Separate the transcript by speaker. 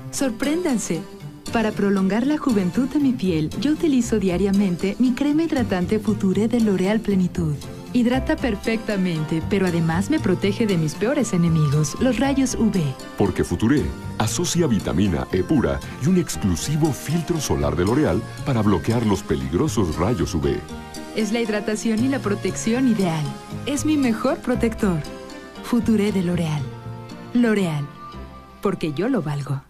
Speaker 1: Sorpréndanse. Para prolongar la juventud de mi piel, yo utilizo diariamente mi crema hidratante Future de L'Oréal Plenitud. Hidrata perfectamente, pero además me protege de mis peores enemigos, los rayos UV.
Speaker 2: Porque Future asocia vitamina E pura y un exclusivo filtro solar de L'Oréal para bloquear los peligrosos rayos UV.
Speaker 1: Es la hidratación y la protección ideal. Es mi mejor protector. Future de L'Oréal. L'Oréal. Porque yo lo valgo.